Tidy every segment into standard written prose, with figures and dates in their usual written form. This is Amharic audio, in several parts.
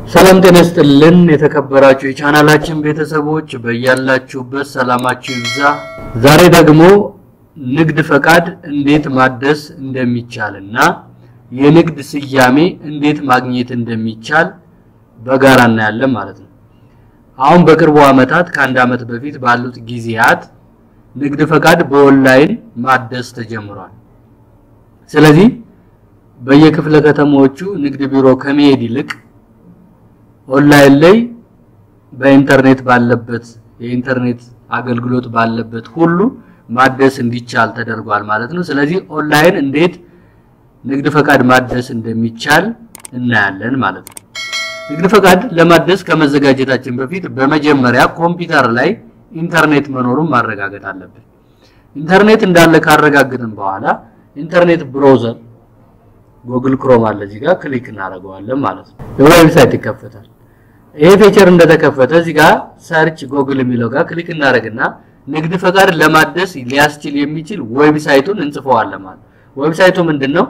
ሰላም ጤና ይስጥልን የተከበራችሁ የቻናላችን ቤተሰቦች በእያላችሁበት ሰላማችሁ ይብዛ። ዛሬ ደግሞ ንግድ ፈቃድ እንዴት ማደስ እንደሚቻልና የንግድ ስያሜ እንዴት ማግኘት እንደሚቻል በጋራ እናያለን ማለት ነው። አሁን በቅርቡ ዓመታት ከአንድ ዓመት በፊት ባሉት ጊዜያት ንግድ ፈቃድ በኦንላይን ማደስ ተጀምሯል። ስለዚህ በየክፍለ ከተሞቹ ንግድ ቢሮ ከመሄድ ይልቅ ኦንላይን ላይ በኢንተርኔት ባለበት የኢንተርኔት አገልግሎት ባለበት ሁሉ ማደስ እንዲቻል ተደርጓል ማለት ነው። ስለዚህ ኦንላይን እንዴት ንግድ ፈቃድ ማደስ እንደሚቻል እናያለን ማለት ነው። ንግድ ፈቃድ ለማደስ ከመዘጋጀታችን በፊት በመጀመሪያ ኮምፒውተር ላይ ኢንተርኔት መኖሩን ማረጋገጥ አለብን። ኢንተርኔት እንዳለ ካረጋገጥን በኋላ ኢንተርኔት ብራውዘር ጉግል ክሮም አለ እዚህ ጋር ክሊክ እናደርገዋለን ማለት ነው። ዌብሳይት ይከፈታል። ይሄ ፊቸር እንደተከፈተ እዚህ ጋር ሰርች ጉግል የሚለው ጋር ክሊክ እናደርግና ንግድ ፈቃድ ለማደስ ሊያስችል የሚችል ዌብሳይቱን እንጽፈዋለን ማለት ነው። ዌብሳይቱ ምንድነው?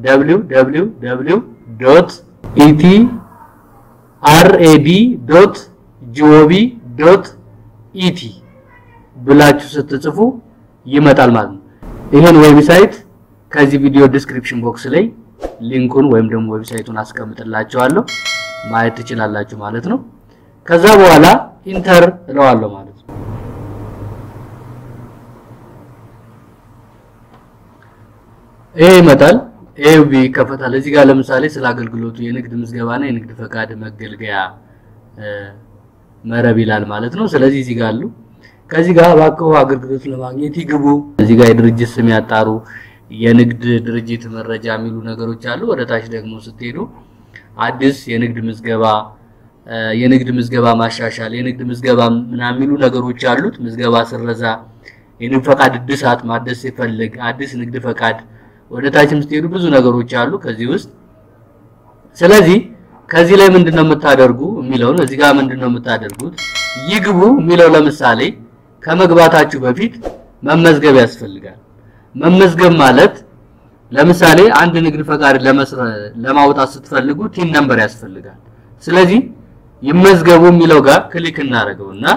www.etrad.gov.et ብላችሁ ስትጽፉ ይመጣል ማለት ነው። ይሄን ዌብሳይት ከዚህ ቪዲዮ ዲስክሪፕሽን ቦክስ ላይ ሊንኩን ወይም ደግሞ ዌብሳይቱን አስቀምጥላችኋለሁ ማየት ትችላላችሁ ማለት ነው። ከዛ በኋላ ኢንተር እለዋለሁ ማለት ነው። ይሄ ይመጣል። ኤቢ ከፈታለ እዚህ ጋር ለምሳሌ ስለ አገልግሎቱ የንግድ ምዝገባና የንግድ ፈቃድ መገልገያ መረብ ይላል ማለት ነው። ስለዚህ እዚህ ጋር አሉ። ከዚህ ጋር ባከው አገልግሎት ለማግኘት ይግቡ። እዚህ ጋር የድርጅት ስም ያጣሩ የንግድ ድርጅት መረጃ የሚሉ ነገሮች አሉ። ወደ ታች ደግሞ ስትሄዱ አዲስ የንግድ ምዝገባ ማሻሻል የንግድ ምዝገባ ምናምን የሚሉ ነገሮች አሉት። ምዝገባ ስረዛ የንግድ ፈቃድ እድሳት ማደስ ይፈልግ አዲስ ንግድ ፈቃድ ወደ ታችም ስትሄዱ ብዙ ነገሮች አሉ ከዚህ ውስጥ። ስለዚህ ከዚህ ላይ ምንድነው የምታደርጉ የሚለውን እዚህ ጋር ምንድነው የምታደርጉት ይግቡ የሚለው ለምሳሌ ከመግባታችሁ በፊት መመዝገብ ያስፈልጋል። መመዝገብ ማለት ለምሳሌ አንድ ንግድ ፈቃድ ለማውጣት ስትፈልጉ ቲን ነምበር ያስፈልጋል። ስለዚህ ይመዝገቡ የሚለው ጋር ክሊክ እናደርገውና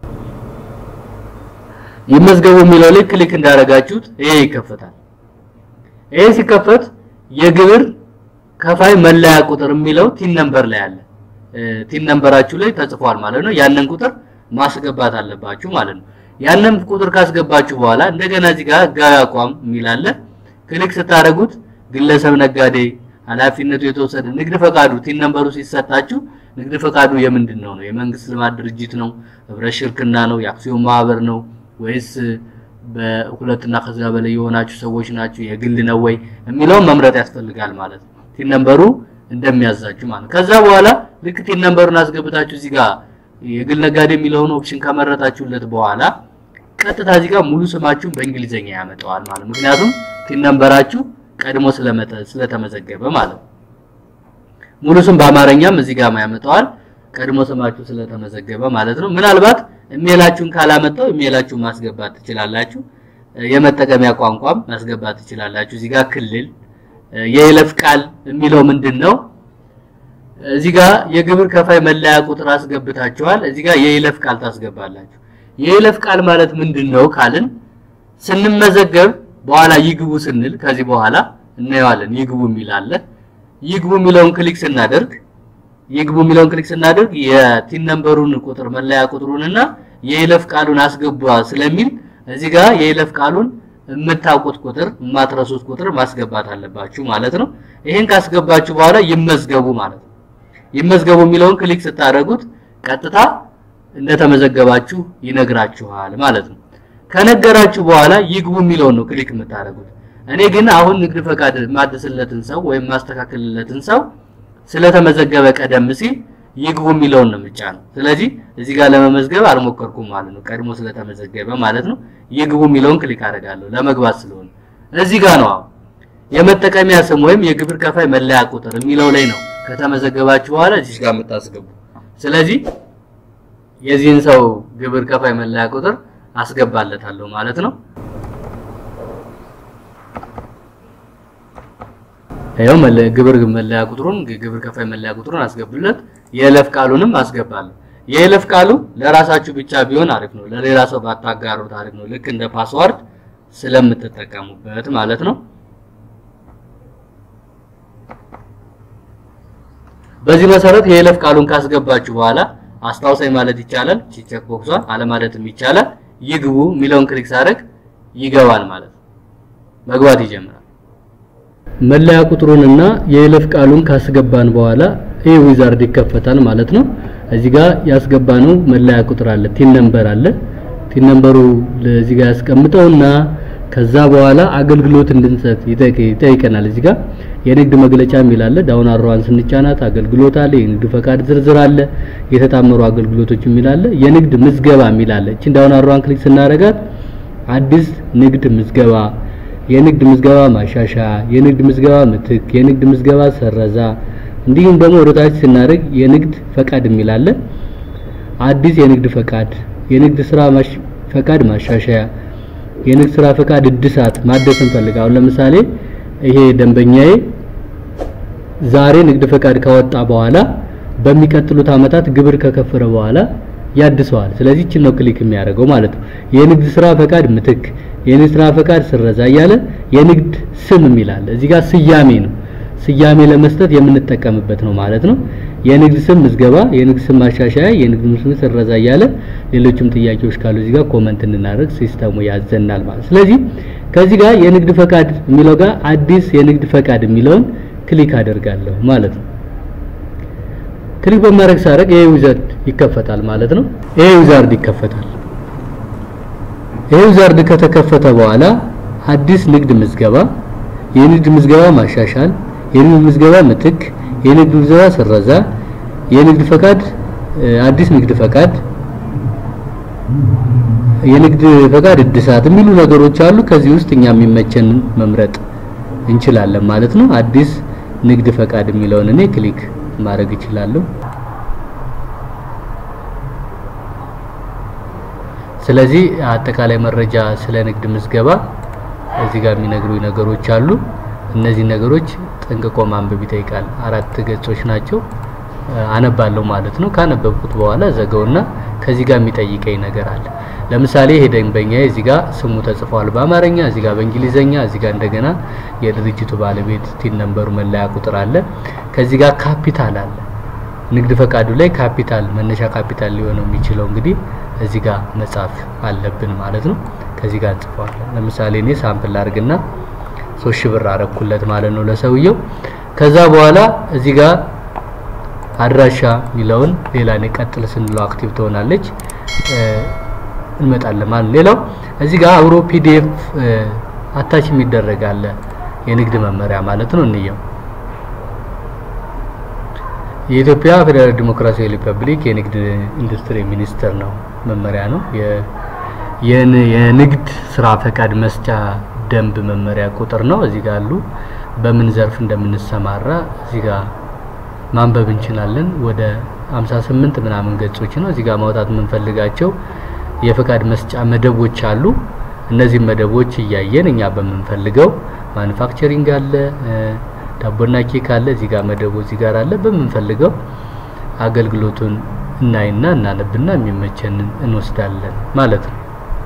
ይመዝገቡ የሚለው ላይ ክሊክ እንዳደረጋችሁት ይሄ ይከፈታል። ይሄ ሲከፈት የግብር ከፋይ መለያ ቁጥር የሚለው ቲን ነምበር ላይ አለ። ቲን ነምበራችሁ ላይ ተጽፏል ማለት ነው። ያንን ቁጥር ማስገባት አለባችሁ ማለት ነው። ያንን ቁጥር ካስገባችሁ በኋላ እንደገና እዚህ ጋር ህጋዊ አቋም የሚላለ ክሊክ ስታደርጉት ግለሰብ ነጋዴ ኃላፊነቱ የተወሰደ ንግድ ፈቃዱ ቲን ነምበሩ ሲሰጣችሁ ንግድ ፈቃዱ የምንድነው ነው? የመንግስት ልማት ድርጅት ነው? ህብረት ሽርክና ነው? የአክሲዮን ማህበር ነው ወይስ በሁለትና ከዛ በላይ የሆናችሁ ሰዎች ናችሁ? የግል ነው ወይ የሚለው መምረጥ ያስፈልጋል ማለት ነው። ቲን ነምበሩ እንደሚያዛችሁ ማለት ከዛ በኋላ ልክ ቲን ነምበሩን አስገብታችሁ እዚህ ጋር የግል ነጋዴ የሚለውን ኦፕሽን ከመረጣችሁለት በኋላ ቀጥታ እዚህ ጋር ሙሉ ስማችሁን በእንግሊዘኛ ያመጣዋል ማለት ነው። ምክንያቱም ቲን ነምበራችሁ ቀድሞ ስለተመዘገበ ማለት ነው። ሙሉ ስም በአማርኛም እዚህ ጋር ያመጣዋል ቀድሞ ስማችሁ ስለተመዘገበ ማለት ነው። ምናልባት ኢሜላችሁን ካላመጣው ኢሜላችሁን ማስገባት ትችላላችሁ። የመጠቀሚያ ቋንቋም ማስገባት ትችላላችሁ። እዚህ ጋር ክልል የይለፍ ቃል የሚለው ምንድነው? እዚህ ጋር የግብር ከፋይ መለያ ቁጥር አስገብታችኋል። እዚህ ጋር የይለፍ ቃል ታስገባላችሁ። የይለፍ ቃል ማለት ምንድነው ካልን ስንመዘገብ በኋላ ይግቡ ስንል ከዚህ በኋላ እናየዋለን። ይግቡ የሚላለ ይግቡ የሚለውን ክሊክ ስናደርግ የቲን ነምበሩን ቁጥር መለያ ቁጥሩንና የይለፍ ቃሉን አስገቡ ስለሚል እዚህ ጋር የይለፍ ቃሉን የምታውቁት ቁጥር ማትረሱት ቁጥር ማስገባት አለባችሁ ማለት ነው። ይሄን ካስገባችሁ በኋላ ይመዝገቡ ማለት ነው። ይመዝገቡ የሚለውን ክሊክ ስታደርጉት ቀጥታ እንደተመዘገባችሁ ይነግራችኋል ማለት ነው። ከነገራችሁ በኋላ ይግቡ የሚለውን ነው ክሊክ የምታደርጉት። እኔ ግን አሁን ንግድ ፈቃድ ማደስለትን ሰው ወይም ማስተካከልለትን ሰው ስለተመዘገበ ቀደም ሲል ይግቡ የሚለውን ነው የምጫነው። ስለዚህ እዚህ ጋር ለመመዝገብ አልሞከርኩም ማለት ነው ቀድሞ ስለተመዘገበ ማለት ነው። ይግቡ የሚለውን ክሊክ አደርጋለሁ ለመግባት ስለሆነ እዚህ ጋር ነው የመጠቀሚያ ስም ወይም የግብር ከፋይ መለያ ቁጥር የሚለው ላይ ነው ከተመዘገባችሁ በኋላ እዚህ ጋር መታስገቡ። ስለዚህ የዚህን ሰው ግብር ከፋይ መለያ ቁጥር አስገባለታለሁ ማለት ነው። ያው ግብር መለያ ቁጥሩን ግብር ከፋይ መለያ ቁጥሩን አስገቡለት የለፍ ቃሉንም አስገባለሁ የለፍ ቃሉ ለራሳችሁ ብቻ ቢሆን አሪፍ ነው ለሌላ ሰው ባታጋሩት አሪፍ ነው ልክ እንደ ፓስወርድ ስለምትጠቀሙበት ማለት ነው በዚህ መሰረት የለፍ ቃሉን ካስገባችሁ በኋላ አስታውሳይ ማለት ይቻላል ቼክ ቦክሷን አለ ማለትም ይቻላል ይግቡ ሚሊዮን ክሊክ ሳደርግ ይገባል ማለት መግባት ይጀምራል መለያ ቁጥሩንና የለፍ ቃሉን ካስገባን በኋላ ይሄ ዊዛርድ ይከፈታል ማለት ነው እዚህ ጋር ያስገባነው መለያ ቁጥር አለ ቲን ነምበር አለ ቲን ነምበሩ ለዚህ ጋር ያስቀምጠውና ከዛ በኋላ አገልግሎት እንድንሰጥ ይጠይቀናል እዚህ ጋር የንግድ መግለጫ ሚላል ዳውን አሮዋን ስንጫናት አገልግሎት አለ የንግድ ፈቃድ ዝርዝር አለ የተጣመሩ አገልግሎቶች ሚላል የንግድ ምዝገባ ሚላል እቺ ዳውን አሮዋን ክሊክ ስናረጋት አዲስ ንግድ ምዝገባ የንግድ ምዝገባ ማሻሻ የንግድ ምዝገባ ምትክ የንግድ ምዝገባ ሰረዛ እንዲሁም ደግሞ ወደታች ስናደርግ የንግድ ፈቃድ ሚላል አዲስ የንግድ ፈቃድ የንግድ ስራ ፈቃድ ማሻሻያ የንግድ ስራ ፈቃድ እድሳት ማደስ እንፈልጋለን ለምሳሌ ይሄ ደንበኛዬ ዛሬ ንግድ ፈቃድ ካወጣ በኋላ በሚቀጥሉት አመታት ግብር ከከፈረ በኋላ ያድሰዋል ስለዚህ እቺ ነው ክሊክ የሚያደርገው ማለት ነው የንግድ ስራ ፈቃድ ምትክ የንግድ ስራ ፈቃድ ስረዛ ያለ የንግድ ስም ሚላል እዚህ ጋር ስያሜ ነው ስያሜ ለመስጠት የምንጠቀምበት ነው ማለት ነው የንግድ ስም ምዝገባ የንግድ ስም ማሻሻያ የንግድ ስም ስረዛ ያለ ሌሎችም ጥያቄዎች ካሉ እዚህ ጋር ኮሜንት እንናደርግ ሲስተሙ ያዘናል ማለት ስለዚህ ከዚህ ጋር የንግድ ፈቃድ የሚለው ጋር አዲስ የንግድ ፈቃድ የሚለውን ክሊክ አደርጋለሁ ማለት ነው ክሊክ በማድረግ ሳረግ ይሄ ዊዛርድ ይከፈታል ማለት ነው ይሄ ዊዛርድ ይከፈታል ይሄ ዊዛርድ ከተከፈተ በኋላ አዲስ ንግድ ምዝገባ የንግድ ምዝገባ ማሻሻል የንግድ ምዝገባ ምትክ የንግድ ምዝገባ ሰረዛ የንግድ ፈቃድ አዲስ ንግድ ፈቃድ የንግድ ፈቃድ እድሳት የሚሉ ነገሮች አሉ ከዚህ ውስጥ እኛ የሚመቸን መምረጥ እንችላለን ማለት ነው አዲስ ንግድ ፈቃድ የሚለውን እኔ ክሊክ ማድረግ ይችላልው ስለዚህ አጠቃላይ መረጃ ስለ ንግድ ምዝገባ እዚህ ጋር የሚነግሩ ነገሮች አሉ እነዚህ ነገሮች ጠንቅቆ ማንበብ ይጠይቃል አራት ገጾች ናቸው አነባለሁ ማለት ነው ካነበብኩት በኋላ ዘጋውና ከዚህ ጋር የሚጠይቀኝ ነገር አለ ለምሳሌ ይሄ ደንበኛ እዚህ ጋር ስሙ ተጽፏል በአማርኛ እዚህ ጋር በእንግሊዘኛ እዚህ ጋር እንደገና የድርጅቱ ባለቤት ቲን ነምበሩ መለያ ቁጥር አለ ከዚህ ጋር ካፒታል አለ ንግድ ፈቃዱ ላይ ካፒታል መነሻ ካፒታል ሊሆነው የሚችለው እንግዲህ እዚህ ጋር መጻፍ አለብን ማለት ነው ከዚህ ጋር ጽፏል ለምሳሌ እኔ ሳምፕል አድርግና 3000 ብር አረኩለት ማለት ነው ለሰውየው ከዛ በኋላ እዚህ ጋር አድራሻ ሚለውን ሌላ ነቀጥል ስንለው አክቲቭ ትሆናለች እንመጣለን ማለት ሌላው እዚህ ጋር አብሮ ፒዲኤፍ አታች የሚደረጋል የንግድ መመሪያ ማለት ነው እንየው የኢትዮጵያ ፌደራል ዲሞክራሲያዊ ሪፐብሊክ የንግድ ኢንዱስትሪ ሚኒስቴር ነው መመሪያ ነው የንግድ ስራ ፈቃድ መስጫ ደንብ መመሪያ ቁጥር ነው እዚህ ጋር አሉ በምን ዘርፍ እንደምንሰማራ እዚህ ጋር ማንበብ እንችላለን ወደ 58 ምናምን ገጾች ነው እዚህ ጋር ማውጣት የምንፈልጋቸው የፈቃድ መስጫ መደቦች አሉ እነዚህ መደቦች እያየን እኛ በመንፈልገው ማኑፋክቸሪንግ አለ ዳቦና ኬክ አለ እዚህ ጋር መደቡ እዚህ ጋር አለ በመንፈልገው አገልግሎቱን እናይና እናነብና የሚመቸንን እንወስዳለን ማለት ነው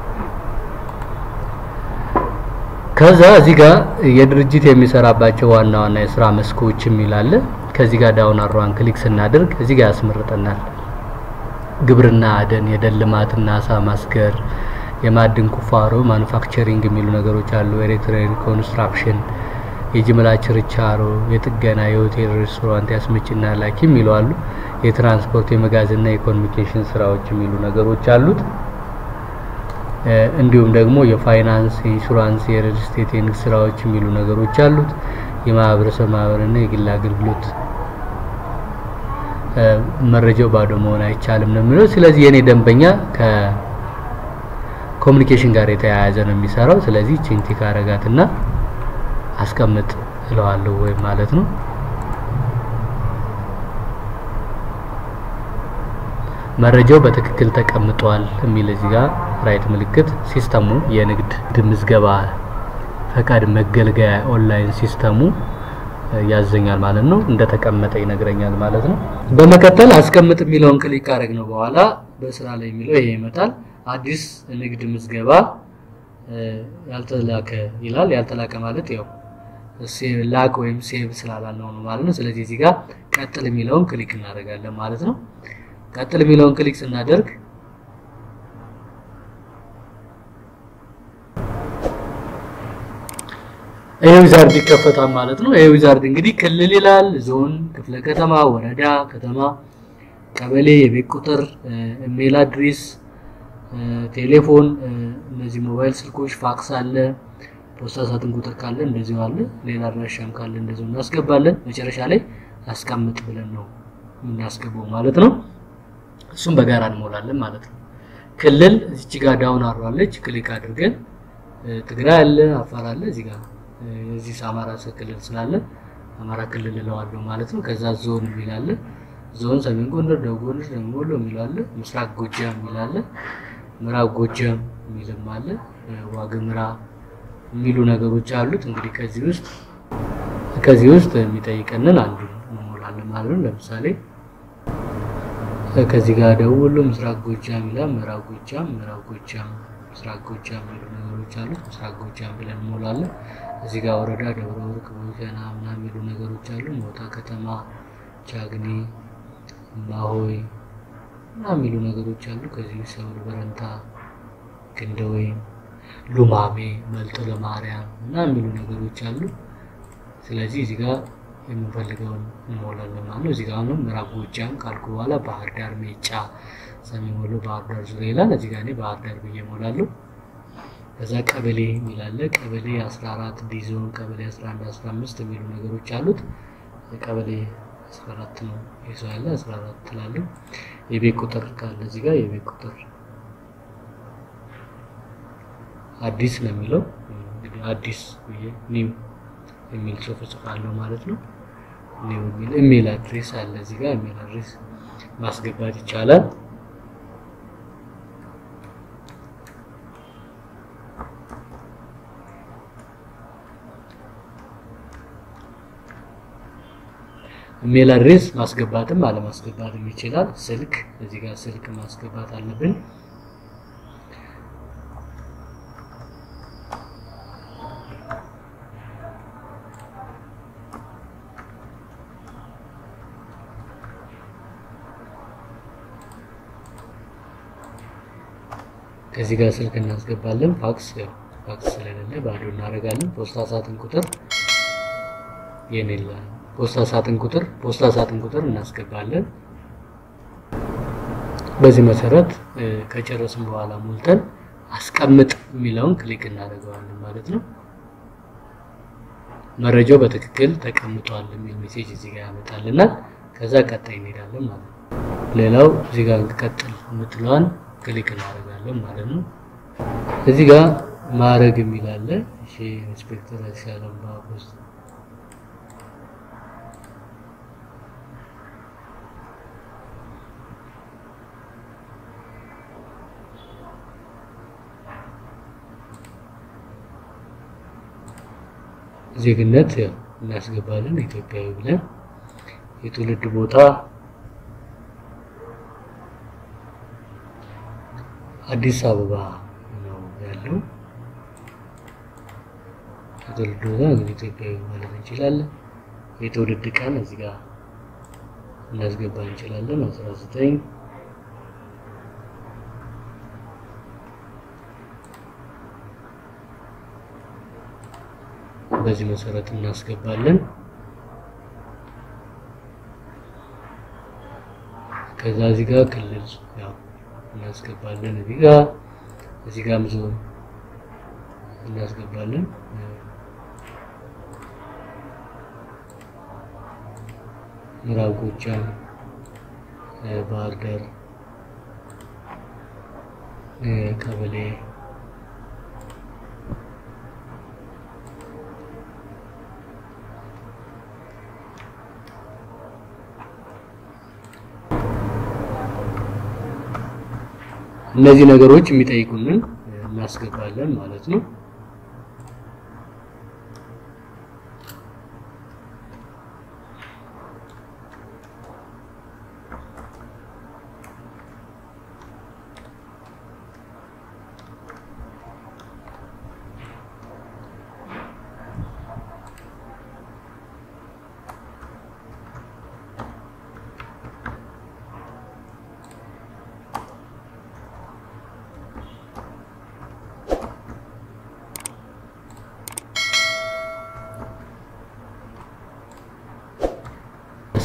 ከዛ እዚህ ጋር የድርጅት የሚሰራባቸው ዋና ዋና የሥራ መስኮች የሚላል ከዚህ ጋር ዳውን አሮዋን ክሊክ ስናደርግ እዚህ ጋር ያስመርጠናል ግብርና አደን የደን ልማትና አሳ ማስገር የማዕድን ቁፋሮ ማኑፋክቸሪንግ የሚሉ ነገሮች አሉ ኤሌክትሪክ ኮንስትራክሽን የጅምላ ችርቻሮ የጥገና የሆቴል ሬስቶራንት ያስመጭና ላኪ የሚሉ አሉ የትራንስፖርት የመጋዘንና የኮሙኒኬሽን ስራዎች የሚሉ ነገሮች አሉት እንዲሁም ደግሞ የፋይናንስ የኢንሹራንስ የሪል ስቴት የንግድ ስራዎች የሚሉ ነገሮች አሉት የማህበረሰብ ማህበርና የግል አገልግሎት መረጃው ባዶ መሆን አይቻልም ነው የሚለው ስለዚህ የኔ ደንበኛ ከኮሙኒኬሽን ጋር የተያያዘ ነው የሚሰራው ስለዚህ ቺንቲክ አረጋትና አስቀምጥ እለዋለሁ ወይ ማለት ነው መረጃው በትክክል ተቀምጧል የሚል እዚህ ጋር ራይት ምልክት ሲስተሙ የንግድ ምዝገባ ፈቃድ መገልገያ ኦንላይን ሲስተሙ ያዘኛል ማለት ነው እንደተቀመጠ ይነግረኛል ማለት ነው በመከተል አስቀምጥ የሚለውን ክሊክ አደረግነው በኋላ በስራ ላይ የሚለው ይሄ ይመጣል አዲስ ንግድ ምዝገባ ያልተላከ ይላል ያልተላከ ማለት ያው ሴቭ ላክ ወይም ሴቭ ስላላልነው ነው ማለት ነው ስለዚህ እዚህ ጋር ቀጥል የሚለውን ክሊክ እናደርጋለን ማለት ነው ቀጥል የሚለውን ክሊክ ስናደርግ ዊዛርድ ይከፈታል ማለት ነው ዊዛርድ እንግዲህ ክልል ይላል ዞን ክፍለ ከተማ ወረዳ ከተማ ቀበሌ የቤት ቁጥር ኢሜል አድሬስ ቴሌፎን እነዚህ ሞባይል ስልኮች ፋክስ አለ ፖስታ ሳጥን ቁጥር ካለ እንደዚህ አለ ሌላ አድራሻም ካለ እንደዚህ እናስገባለን መጨረሻ ላይ አስቀምጥ ብለን ነው እናስገባው ማለት ነው እሱም በጋራ እንሞላለን ማለት ነው ክልል እዚህ ጋር ዳውን አርዋለች ክሊክ አድርገን ትግራይ አለ አፋር አለ እዚህ ጋር እዚህ አማራ ክልል ስላለ አማራ ክልል ለዋለው ማለት ነው ከዛ ዞን ይላል ዞን ሰሜን ጎንደር ደቡብ ጎንደር ደቡብ ወሎ ይላል ምስራቅ ጎጃም ይላል ምዕራብ ጎጃም ይልም አለ ዋግምራ የሚሉ ነገሮች አሉት እንግዲህ ከዚህ ውስጥ የሚጠይቀንን አንዱ እንሞላለን ማለት ነው ለምሳሌ ከዚህ ጋር ደቡብ ወሎ ምስራቅ ጎጃም ይላል ምዕራብ ጎጃም ምስራቅ ጎጃም የሚሉ ነገሮች አሉት ምስራቅ ጎጃም ብለን እንሞላለን እዚህ ጋር ወረዳ ደብረ ወርቅ ቦጃና ምናምን የሚሉ ነገሮች አሉ ሞታ ከተማ ቻግኒ ማሆይ ምናምን የሚሉ ነገሮች አሉ ከዚህ ሰው በረንታ ግንደወይ ሉማሜ መልጦ ለማርያም ምናምን የሚሉ ነገሮች አሉ ስለዚህ እዚህ ጋር የምንፈልገውን እንሞላለን ማለት ነው እዚህ ጋር ነው ምዕራብ ጎጃም ካልኩ በኋላ ባህር ዳር ሜጫ ሰሜን ወሎ ባህር ዳር ዙሪያ ይላል እዚህ ጋር እኔ ባህር ዳር ብዬ እሞላለሁ ከዛ ቀበሌ ይላል ቀበሌ 14 ዲዞን ቀበሌ 11 15 የሚሉ ነገሮች አሉት ቀበሌ 14 ነው ይዟል 14 ትላለህ የቤት ቁጥር ካለ እዚህ ጋር የቤት ቁጥር አዲስ ነው የሚለው እንግዲህ አዲስ ኒው የሚል ጽሁፍ ጽፋለሁ ማለት ነው ኒው የሚል ኢሜል አድሬስ አለ እዚህ ጋር ኢሜል አድሬስ ማስገባት ይቻላል ኢሜል አድሬስ ማስገባትም አለማስገባትም ይችላል ስልክ እዚህ ጋር ስልክ ማስገባት አለብን ከዚህ ጋር ስልክ እናስገባለን ፋክስ ስለሌለ ባዶ እናደርጋለን ፖስታ ሳጥን ቁጥር የኔላ ፖስታ ሳጥን ቁጥር እናስገባለን በዚህ መሰረት ከጨረስን በኋላ ሞልተን አስቀምጥ የሚለውን ክሊክ እናደርጋለን ማለት ነው መረጃው በትክክል ተቀምጧል የሚል ሜሴጅ እዚህ ጋር ያመጣልናል ከዛ ቀጣይ እንሄዳለን ማለት ነው ሌላው እዚህ ጋር እንቀጥል የምትለዋን ክሊክ እናደርጋለን ማለት ነው እዚህ ጋር ማረግ የሚል አለ እሺ ኢንስፔክተር ያለው ባቦስ ዜግነት እናስገባለን ኢትዮጵያዊ ብለን የትውልድ ቦታ አዲስ አበባ ነው ያለው የትውልድ ቦታ ኢትዮጵያዊ ማለት እንችላለን የትውልድ ቀን እዚህ ጋር እናስገባ እንችላለን 19 በዚህ መሰረት እናስገባለን ከዛ እዚህ ጋር ክልል ያው እናስገባለን እዚህ ጋር ዞን እናስገባለን ምዕራብ ጎጃም ባህር ዳር ቀበሌ እነዚህ ነገሮች የሚጠይቁንን እናስገባለን ማለት ነው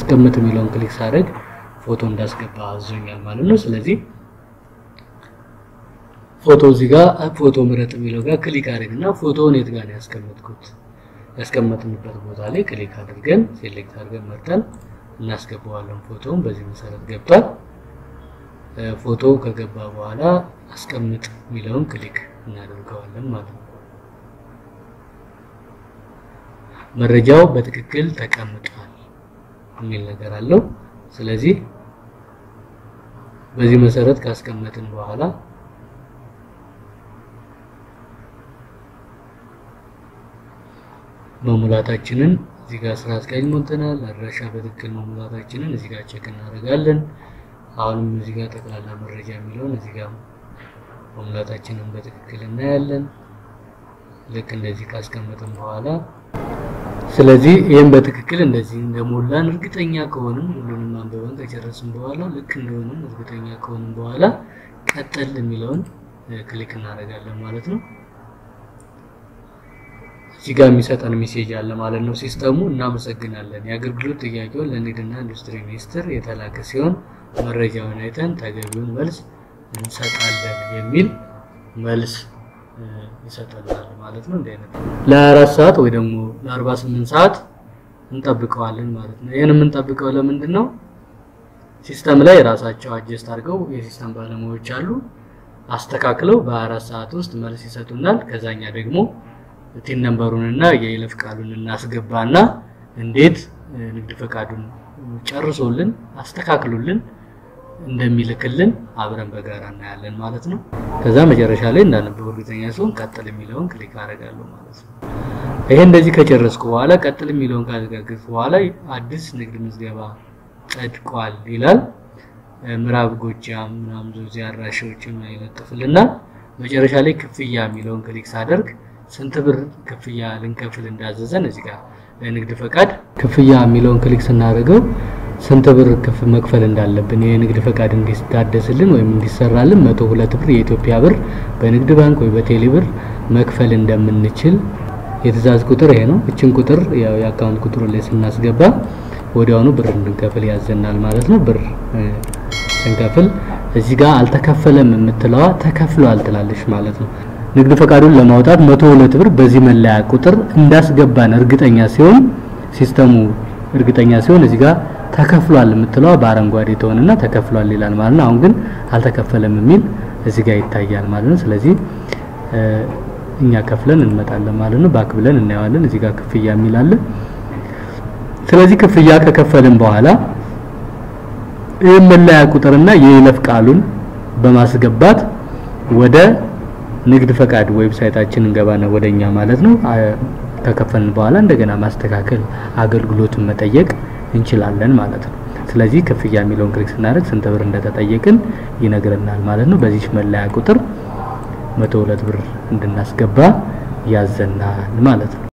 አስቀምጥ የሚለውን ክሊክ ሳደርግ ፎቶ እንዳስገባ አዞኛል ማለት ነው ስለዚህ ፎቶ እዚህ ጋር ፎቶ ምረጥ የሚለው ጋር ክሊክ አድርግና ፎቶውን የት ጋር ያስቀመጥኩት ያስቀመጥንበት ቦታ ላይ ክሊክ አድርገን ሴሌክት አድርገን መርጠን እናስገባዋለን ፎቶውን በዚህ መሰረት ገብቷል ፎቶ ከገባ በኋላ አስቀምጥ የሚለውን ክሊክ እናደርጋለን ማለት ነው መረጃው በትክክል ተቀምጧል የሚል ነገር አለው ስለዚህ በዚህ መሰረት ካስቀመጥን በኋላ መሙላታችንን እዚህ ጋር ስራ አስኪያጅ ሞልተናል አድራሻ በትክክል መሙላታችንን እዚህ ጋር ቼክ እናደርጋለን አሁንም እዚህ ጋር ጠቅላላ መረጃ የሚለውን እዚህ ጋር መሙላታችንን በትክክል እናያለን ልክ እንደዚህ ካስቀመጥን በኋላ ስለዚህ ይሄን በትክክል እንደዚህ እንደሞላን እርግጠኛ ከሆነን ሁሉንም አንብበን ከጨረስን በኋላ ልክ እንደሆነን እርግጠኛ ከሆነን በኋላ ቀጥል የሚለውን ክሊክ እናደርጋለን ማለት ነው እዚህ ጋር የሚሰጠን ሜሴጅ አለ ማለት ነው ሲስተሙ እናመሰግናለን የአገልግሎት ጥያቄውን ለንግድና ኢንዱስትሪ ሚኒስቴር የተላከ ሲሆን መረጃውን አይተን ተገቢውን መልስ እንሰጣለን የሚል መልስ ይሰጣል ማለት ነው እንደዚህ ለ4 ሰዓት ወይ ደግሞ ለ48 ሰዓት እንጠብቀዋለን ማለት ነው ይሄን የምንጠብቀው ለምንድን ነው ሲስተም ላይ ራሳቸው አጀስት አድርገው የሲስተም ባለሙያዎች አሉ አስተካክለው በ4 ሰዓት ውስጥ መልስ ይሰጡናል ከዛኛ ደግሞ ቲን ነምበሩንና የይለፍ ቃሉን እናስገባና እንዴት ንግድ ፈቃዱን ጨርሶልን አስተካክሉልን እንደሚልክልን አብረን በጋራ እናያለን ማለት ነው ከዛ መጨረሻ ላይ እንዳነበው እርግጠኛ ሲሆን ቀጥል የሚለውን ክሊክ አደርጋለሁ ማለት ነው ይሄ እንደዚህ ከጨረስኩ በኋላ ቀጥል የሚለውን ካደረግኩ በኋላ አዲስ ንግድ ምዝገባ ጸድቋል ይላል ምዕራብ ጎጃም ምናምን ዙሪያ አድራሻዎችን ይለጥፍልና መጨረሻ ላይ ክፍያ የሚለውን ክሊክ ሳደርግ ስንት ብር ክፍያ ልንከፍል እንዳዘዘን እዚህ ጋር ለንግድ ፈቃድ ክፍያ የሚለውን ክሊክ ስናደርገው ስንት ብር መክፈል እንዳለብን የንግድ ፈቃድ እንዲታደስልን ወይም እንዲሰራልን 102 ብር የኢትዮጵያ ብር በንግድ ባንክ ወይ በቴሌ ብር መክፈል እንደምንችል የትዕዛዝ ቁጥር ይሄ ነው እቺን ቁጥር ያው የአካውንት ቁጥሩ ላይ ስናስገባ ወዲያውኑ ብር እንድንከፍል ያዘናል ማለት ነው ብር ስንከፍል እዚህ ጋር አልተከፈለም የምትለዋ ተከፍሏል ትላለች ማለት ነው ንግድ ፈቃዱን ለማውጣት 102 ብር በዚህ መለያ ቁጥር እንዳስገባን እርግጠኛ ሲሆን ሲስተሙ እርግጠኛ ሲሆን እዚህ ጋር ተከፍሏል የምትለው በአረንጓዴ ተሆነና ተከፍሏል ይላል ማለት ነው አሁን ግን አልተከፈለም የሚል እዚህ ጋር ይታያል ማለት ነው ስለዚህ እኛ ከፍለን እንመጣለን ማለት ነው ባክ ብለን እናያለን እዚህ ጋር ክፍያ የሚል አለ ስለዚህ ክፍያ ከከፈልን በኋላ የመለያ ቁጥርና የይለፍ ቃሉን በማስገባት ወደ ንግድ ፈቃድ ዌብሳይታችን እንገባና ወደኛ ማለት ነው ከከፈልን በኋላ እንደገና ማስተካከል አገልግሎቱን መጠየቅ እንችላለን ማለት ነው ስለዚህ ክፍያ የሚለውን ክሊክ ስናደርግ ስንት ብር እንደተጠየቅን ይነግረናል ማለት ነው በዚህ መለያ ቁጥር 102 ብር እንድናስገባ ያዘናል ማለት ነው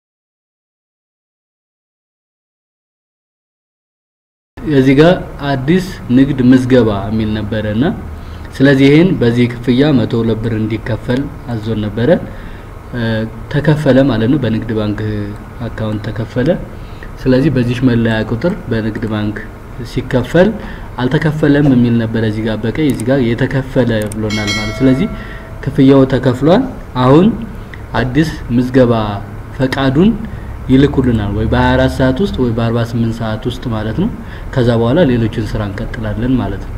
እዚህ ጋር አዲስ ንግድ ምዝገባ የሚል ነበርና ስለዚህ ይሄን በዚህ ክፍያ 102 ብር እንዲከፈል አዞን ነበር ተከፈለ ማለት ነው በንግድ ባንክ አካውንት ተከፈለ ስለዚህ በዚህ መለያ ቁጥር በንግድ ባንክ ሲከፈል አልተከፈለም የሚል ነበር እዚህ ጋር በቀይ እዚህ ጋር የተከፈለ ብሎናል ማለት ስለዚህ ክፍያው ተከፍሏል አሁን አዲስ ምዝገባ ፈቃዱን ይልኩልናል ወይ በ24 ሰዓት ውስጥ ወይ በ48 ሰዓት ውስጥ ማለት ነው ከዛ በኋላ ሌሎችን ስራ እንቀጥላለን ማለት ነው